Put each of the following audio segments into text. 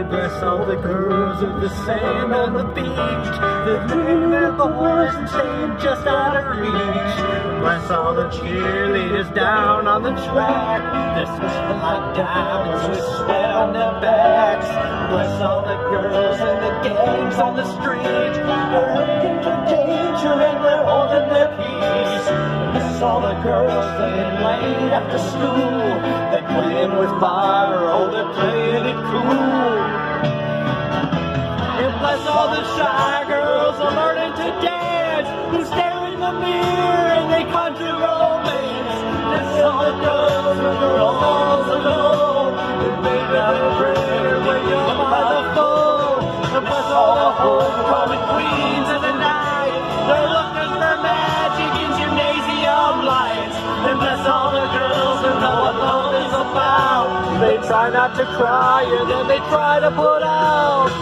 Bless all the girls of the sand on the beach that leave their boys and staying just out of reach. Bless all the cheerleaders down on the track, they're swishing like diamonds with sweat on their backs. Bless all the girls and the gangs on the street, they're looking for danger and they're holding their peace. Bless all the girls staying late after school, they're playing with fire, oh they're playing it cool. And bless all the shy girls who are learning to dance, who stare in the mirror and they conjure romance. Bless all the girls who are all alone, and make out a prayer when you're by the phone. And bless all the homecoming queens of the night, they're looking for magic in gymnasium lights. And bless all the girls who know what love is about, they try not to cry and then they try to put out.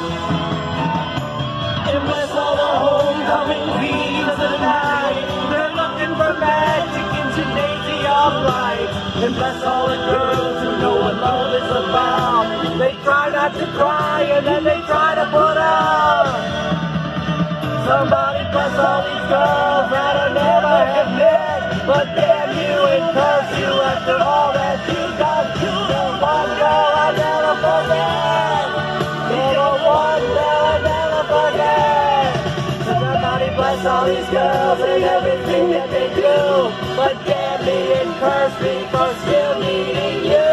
And bless all the homecoming queens of the night, they're looking for magic in gymnasium lights. And bless all the girls who know what love is about, they try not to cry and then they try to put out. Somebody bless all these girls that I never have met, but damn you and curse you after all that you've done. There's one girl I never forget, there's one girl I never forget. Somebody bless all these girls and everything that they do, but damn me and curse me for still needing you.